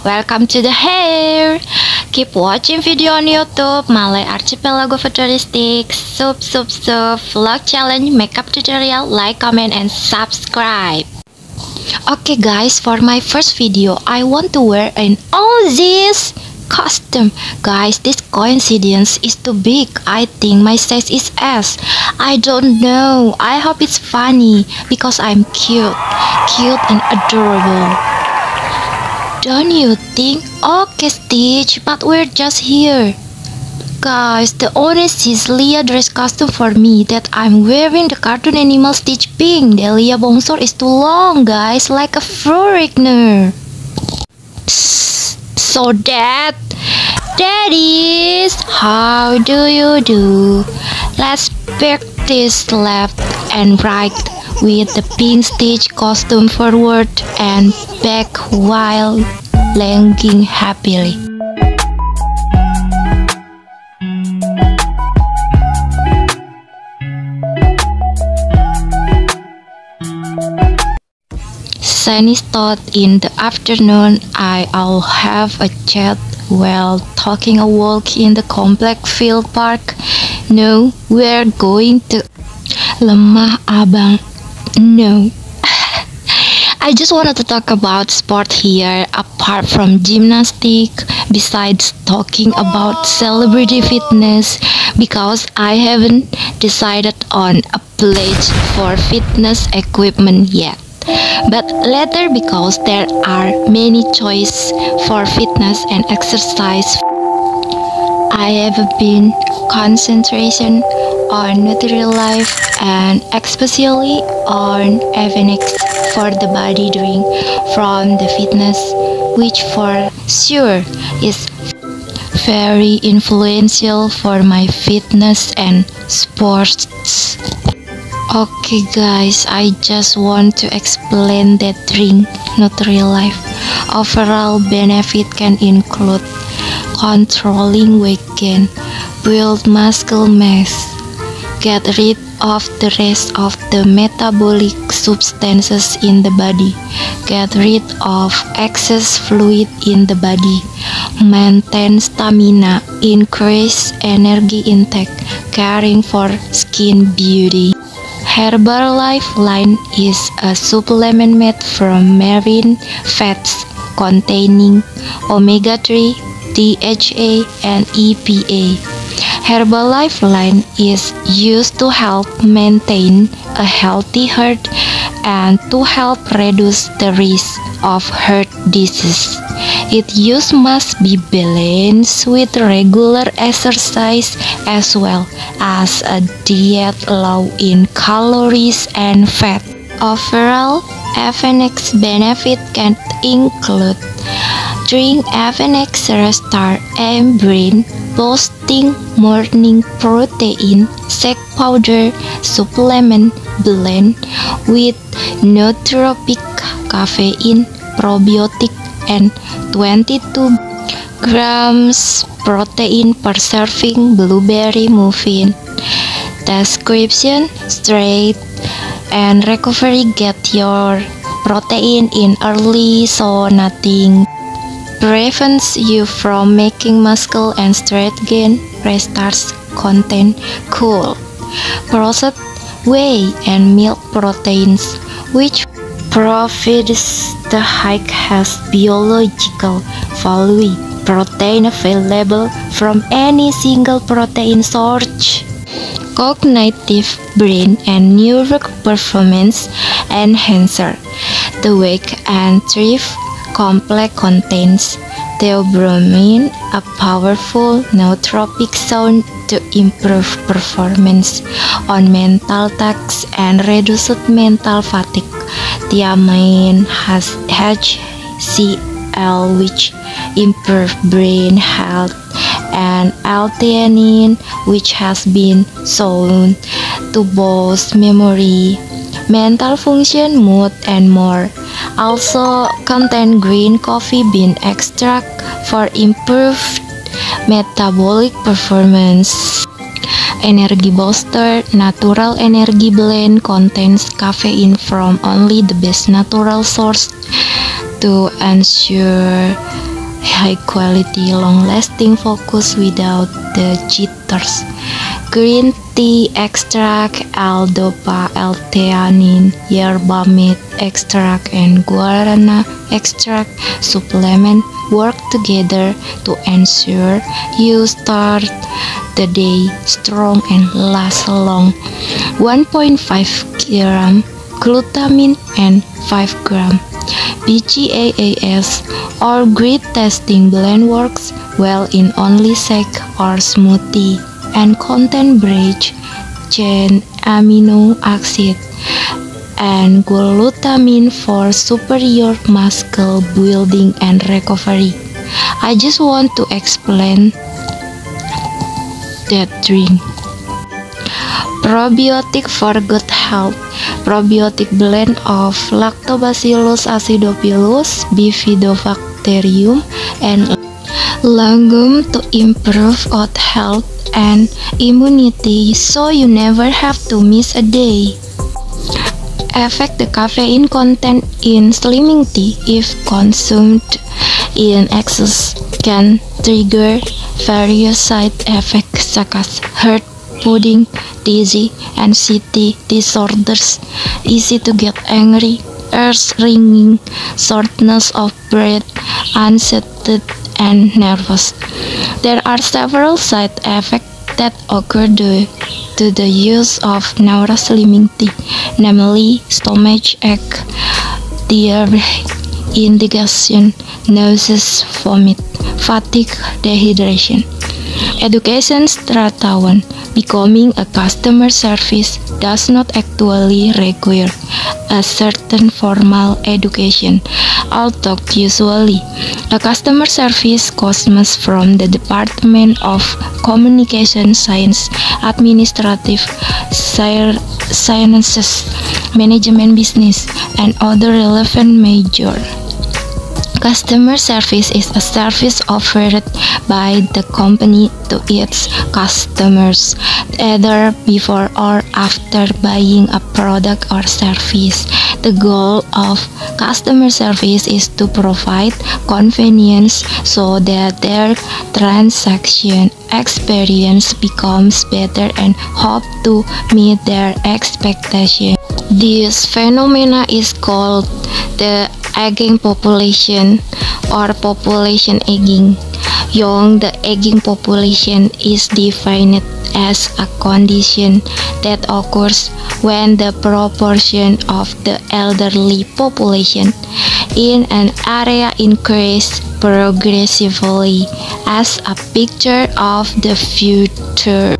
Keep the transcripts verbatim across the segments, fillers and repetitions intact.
welcome to the hair. Keep watching video on YouTube, Malay Archipelago Futuristics, Sup Sup Sup, Vlog Challenge, Makeup Tutorial, like, comment, and subscribe. Okay guys, for my first video, I want to wear an all this costume. Guys, this coincidence is too big. I think my size is S. I don't know. I hope it's funny because I'm cute, cute and adorable. Don't you think? Okay, Stitch, but we're just here. Guys, the honest is Lia dress costume for me that I'm wearing the cartoon animal Stitch Pink. The Lia bongsor is too long, guys, like a foreigner. So that, that is how do you do? Let's practice left and right with the pink Stitch costume forward and back while langing happily. Sunny thought in the afternoon I'll have a chat while talking a walk in the complex field park. No, we're going to Lemah Abang. No. I just wanted to talk about sport here apart from gymnastic, besides talking about celebrity fitness, because I haven't decided on a place for fitness equipment yet. But later, because there are many choices for fitness and exercise, I have been concentration on Nutri-Life and especially on Avenex for the body drink from the fitness, which for sure is very influential for my fitness and sports. Okay guys, I just want to explain that drink Nutri-Life. Overall benefit can include controlling weight gain, build muscle mass, get rid of the rest of the metabolic substances in the body, get rid of excess fluid in the body, maintain stamina, increase energy intake, caring for skin beauty. Herbalife line is a supplement made from marine fats containing omega three, D H A, and E P A. Herbalife line is used to help maintain a healthy heart and to help reduce the risk of heart disease. Its use must be balanced with regular exercise as well as a diet low in calories and fat. Overall, Avenex benefit can include drink Avenex Restart and Brain boosting morning protein shake powder supplement blend with nootropic caffeine probiotic and twenty-two grams protein per serving blueberry muffin. Description: straight and recovery, get your protein in early so nothing prevents you from making muscle and strength gain. Restarts contain cool processed whey and milk proteins, which provides the highest biological value protein available from any single protein source. Cognitive brain and neural performance enhancer. The Wake and Thrive complex contains theobromine, a powerful nootropic zone to improve performance on mental tasks and reduce mental fatigue. Thiamine has H C L, which improve brain health, and L-theanine, which has been shown to boost memory, mental function, mood, and more. Also contain green coffee bean extract for improved metabolic performance. Energy booster natural energy blend contains caffeine from only the best natural source to ensure high quality, long-lasting focus without the jitters. Green tea extract, L-dopa, L-theanine, yerba mate extract, and guarana extract supplement work together to ensure you start the day strong and last long. one point five gram glutamine and five gram B G A A S or grit testing blend works well in only shake or smoothie and contain branched chain amino acid and glutamine for superior muscle building and recovery. I just want to explain that drink. Probiotic for good health. Probiotic blend of Lactobacillus acidophilus, Bifidobacterium, and Legum to improve gut health and immunity, so you never have to miss a day. Affect the caffeine content in slimming tea, if consumed in excess, can trigger various side effects such as heart pudding, dizzy, anxiety disorders, easy to get angry, ears ringing, shortness of breath, unsettled, and nervous. There are several side effects that occur due to the use of neuroslimming tea, namely stomach ache, diarrhea, indigestion, nausea, vomit, fatigue, dehydration. Education Strata one. Becoming a customer service does not actually require a certain formal education, although usually a customer service comes from the Department of Communication Science, Administrative Sciences, Management Business, and other relevant majors. Customer service is a service offered by the company to its customers, either before or after buying a product or service. The goal of customer service is to provide convenience so that their transaction experience becomes better and hope to meet their expectations. This phenomena is called the aging population or population aging. Young, the aging population is defined as a condition that occurs when the proportion of the elderly population in an area increases progressively as a picture of the future.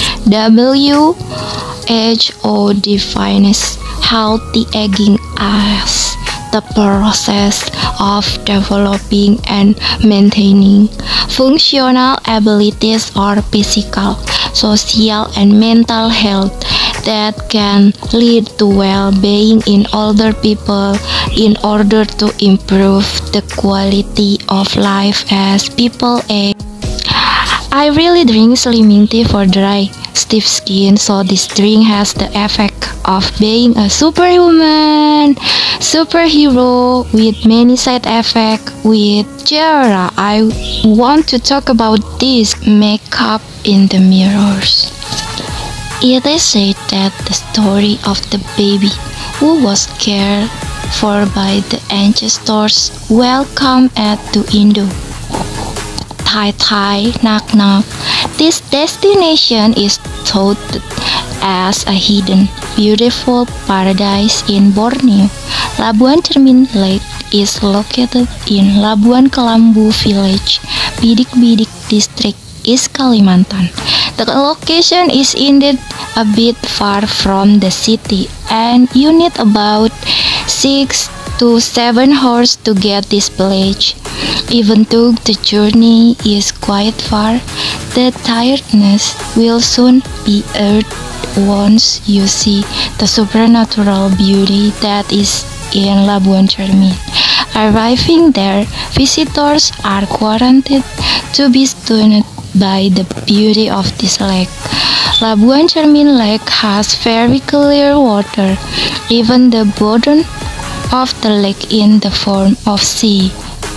W H O defines healthy aging as the process of developing and maintaining functional abilities or physical, social, and mental health that can lead to well-being in older people in order to improve the quality of life as people age. I really drink slimming tea for dry, stiff skin, so this drink has the effect of being a superhuman, superhero with many side effects. With Jara, I want to talk about this makeup in the mirrors. It is said that the story of the baby who was cared for by the ancestors welcome at to Indo. Thai Thai Nak Nak. This destination is thought as a hidden, beautiful paradise in Borneo. Labuan Cermin Lake is located in Labuan Kelambu Village, Bidik Bidik District, East Kalimantan. The location is indeed a bit far from the city, and you need about six to seven hours to get this village. Even though the journey is quite far, the tiredness will soon be earned once you see the supernatural beauty that is in Labuan Cermin. Arriving there, visitors are guaranteed to be stunned by the beauty of this lake. Labuan Cermin Lake has very clear water, even the bottom of the lake in the form of sea.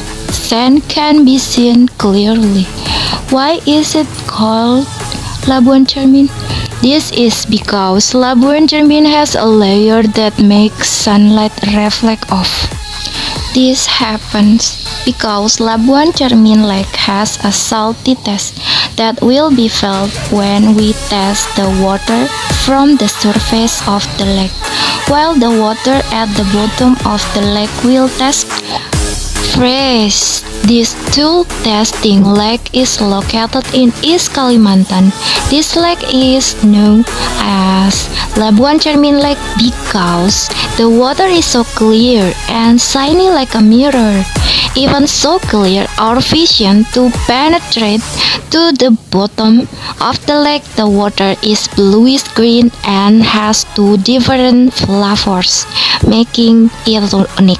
sand can be seen clearly. Why is it called Labuan Cermin? This is because Labuan Cermin has a layer that makes sunlight reflect off. This happens because Labuan Cermin Lake has a salty taste that will be felt when we test the water from the surface of the lake, while the water at the bottom of the lake will taste fresh. This tool testing lake is located in East Kalimantan. This lake is known as Labuan Cermin Lake because the water is so clear and shiny like a mirror. Even so clear or vision to penetrate to the bottom of the lake, the water is bluish green and has two different flavors, making it unique.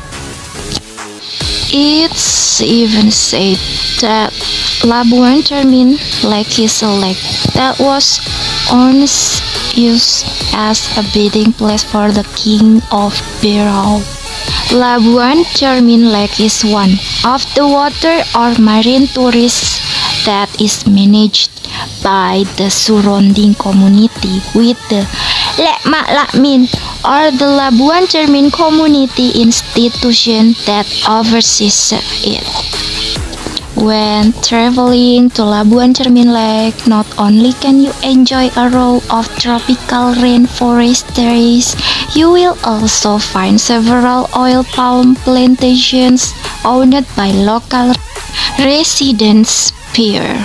It's even said that Labuan Cermin Lake is a lake that was once used as a bathing place for the king of Berau. Labuan Cermin Lake is one of the water or marine tourists that is managed by the surrounding community with the Lek Mak Lakmin or the Labuan Cermin Community Institution that oversees it. When traveling to Labuan Cermin Lake, not only can you enjoy a row of tropical rainforest trees, you will also find several oil palm plantations owned by local residents here.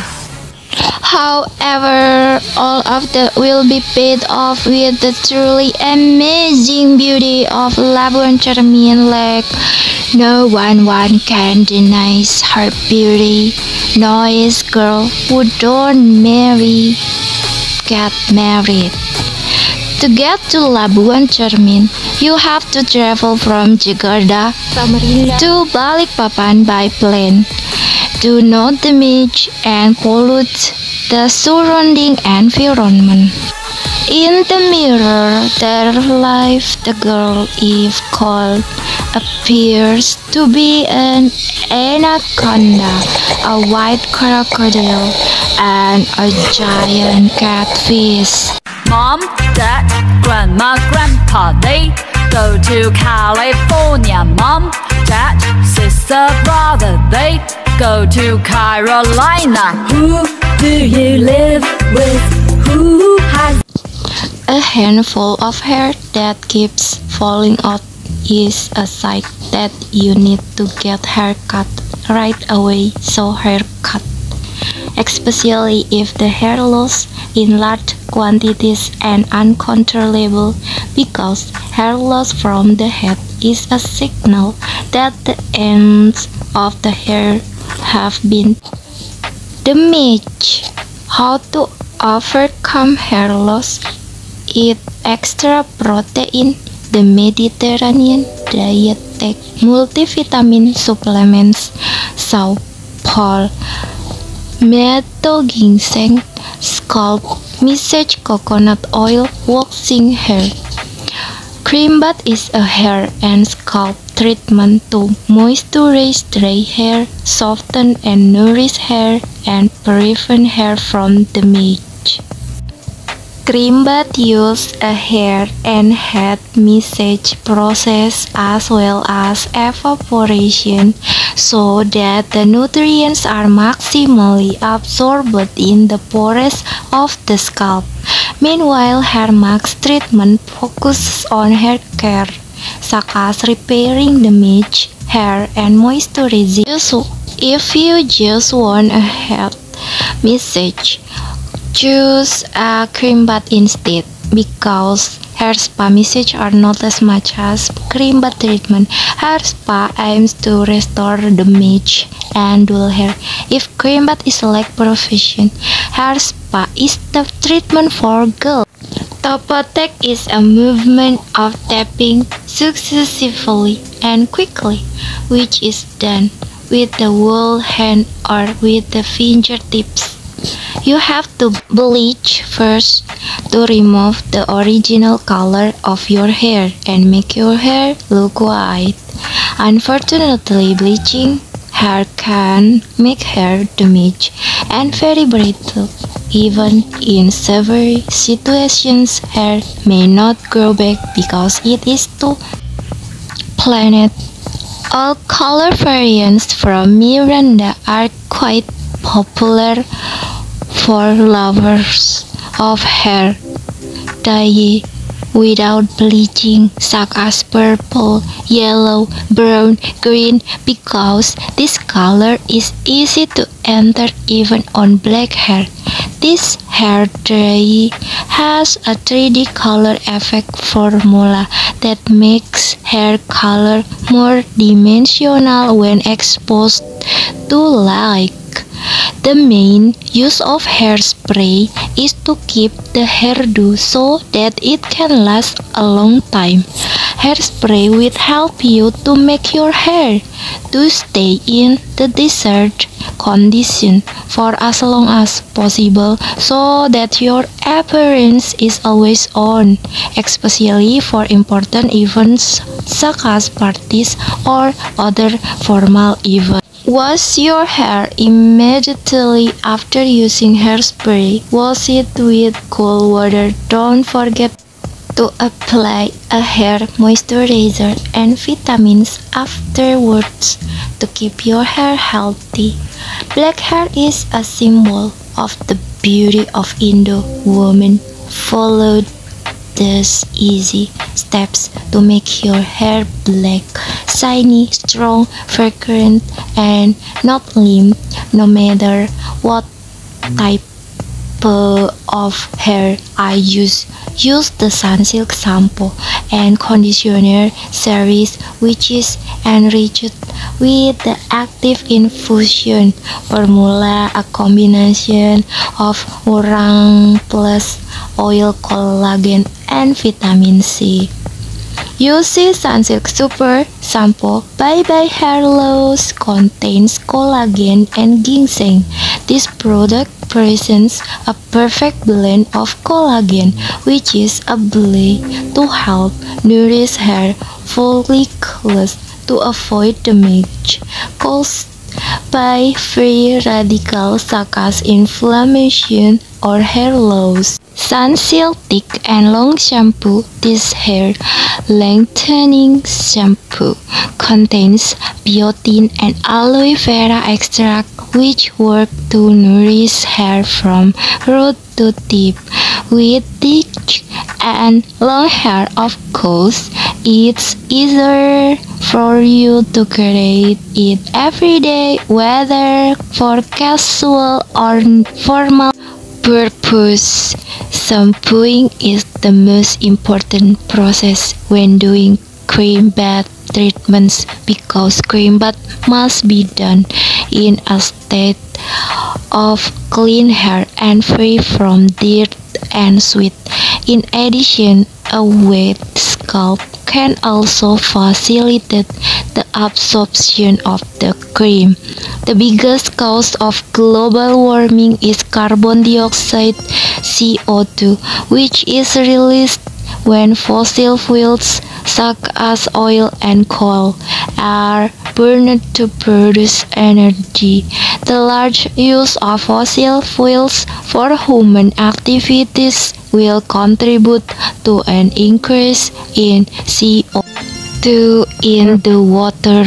However, all of that will be paid off with the truly amazing beauty of Labuan Cermin Lake. No one, one can deny her beauty. Noise girl who don't marry get married. To get to Labuan Cermin, you have to travel from Jakarta to Balikpapan by plane. Do not damage and pollute the surrounding environment. In the mirror, their life, the girl, if called, appears to be an anaconda, a white crocodile, and a giant catfish. Mom, Dad, Grandma, Grandpa, they go to California. Mom, Dad, sister, brother, they go to Carolina. Who do you live with? Who has a handful of hair that keeps falling out is a sign that you need to get haircut right away. So haircut, especially if the hair loss in large quantities and uncontrollable, because hair loss from the head is a signal that the ends of the hair have been damaged. How to overcome hair loss? Eat extra protein. The Mediterranean diet take multivitamin supplements, saw Paul, Meto ginseng, scalp massage, coconut oil, waxing hair. Cream bath is a hair and scalp treatment to moisturize dry hair, soften and nourish hair, and prevent hair from damage. Cream bath uses a hair and head massage process as well as evaporation so that the nutrients are maximally absorbed in the pores of the scalp. Meanwhile, hair mask treatment focuses on hair care, such as repairing damaged hair and moisturizing. So, if you just want a head massage, choose a cream bath instead, because hair spa massage are not as much as cream bath treatment. Hair spa aims to restore damage and dull hair. If cream bath is like profession, hair spa is the treatment for girls. Topotech is a movement of tapping successively and quickly, which is done with the whole hand or with the fingertips. You have to bleach first to remove the original color of your hair and make your hair look white. Unfortunately, bleaching hair can make hair damage and very brittle. Even in severe situations, hair may not grow back because it is too planet. All color variants from Miranda are quite popular for lovers of hair dye without bleaching, such as purple, yellow, brown, green, because this color is easy to enter even on black hair. This hair dye has a three D color effect formula that makes hair color more dimensional when exposed to light. The main use of hairspray is to keep the hairdo so that it can last a long time. Hairspray will help you to make your hair to stay in the desired condition for as long as possible so that your appearance is always on, especially for important events such as parties or other formal events. Wash your hair immediately after using hairspray. Wash it with cool water. Don't forget to apply a hair moisturizer and vitamins afterwards to keep your hair healthy. Black hair is a symbol of the beauty of Indo woman. Follow these easy steps to make your hair black, shiny, strong, fragrant, and not limp, no matter what type of hair I use. Use the Sunsilk shampoo and conditioner series, which is enriched with the active infusion formula, a combination of urang plus oil, collagen, and vitamin C. U C Sunsilk Super Shampoo Bye Bye Hair Loss contains collagen and ginseng. This product presents a perfect blend of collagen, which is able to help nourish hair follicles to avoid damage caused by free radicals such as inflammation or hair loss. Sunsilk Thick and Long Shampoo. This hair lengthening shampoo contains biotin and aloe vera extract, which work to nourish hair from root to tip. With thick and long hair, of course, it's easier for you to create it every day, whether for casual or formal purpose. Shampooing is the most important process when doing cream bath treatments because cream bath must be done in a state of clean hair and free from dirt and sweat. In addition, a wet scalp can also facilitate the absorption of the cream. The biggest cause of global warming is carbon dioxide, C O two, which is released when fossil fuels such as oil and coal are burned to produce energy. The large use of fossil fuels for human activities will contribute to an increase in C O two in the water.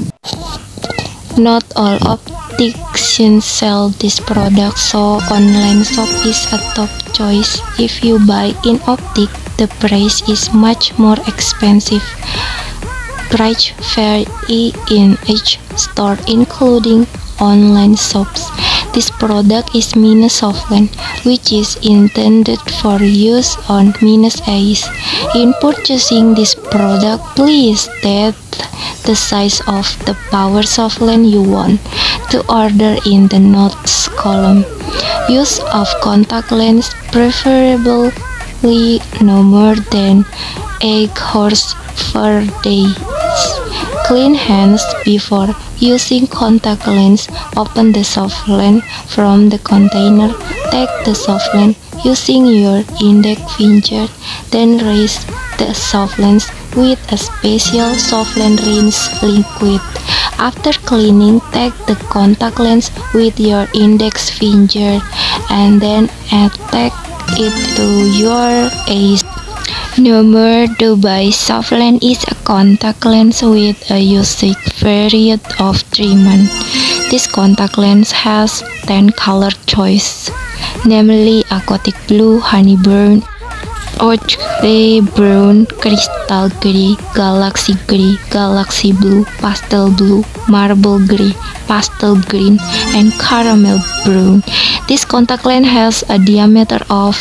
Not all opticians sell this product, so online shop is a top choice. If you buy in optic, the price is much more expensive. Price vary in each store, including online shops. This product is Minus Softland, which is intended for use on minus eyes. In purchasing this product, please state the size of the Power Softland you want to order in the notes column. Use of contact lens, preferably no more than eight hours per day. Clean hands before using contact lens. Open the Softland from the container. Take the Softland using your index finger, then rinse the Softlands with a special Softland rinse liquid. After cleaning, take the contact lens with your index finger and then attach it to your eyes. Number two, by soft lens is a contact lens with a usage period of three months. This contact lens has ten color choices, namely aquatic blue, honey brown, orange gray, brown, crystal gray, galaxy gray, galaxy blue, pastel blue, marble gray, pastel green, and caramel brown. This contact lens has a diameter of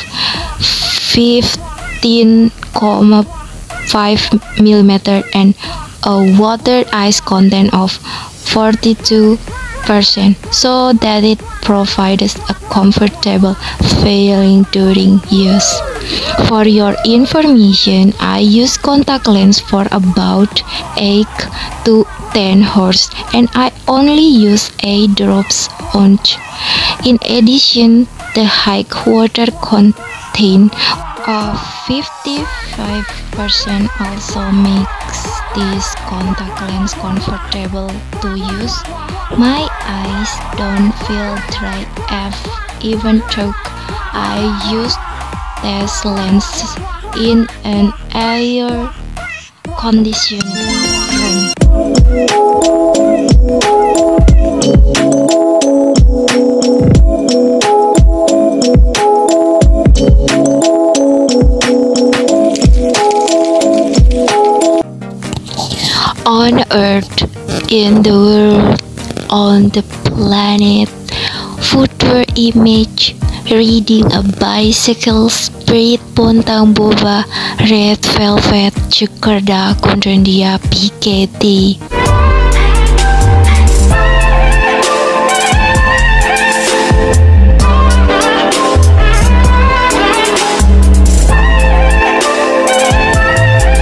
fifteen point five millimeters and a water ice content of forty-two percent, so that it provides a comfortable feeling during use. For your information, I use contact lens for about eight to ten hours and I only use eight drops once. In addition, the high water content of fifty-five percent also makes this contact lens comfortable to use. My eyes don't feel dry even though I use this lens in an air conditioned room. On Earth, in the world, on the planet, future image, reading a bicycle, spirit, pontang boba, red velvet, Jakarta, Konrandia, P K T.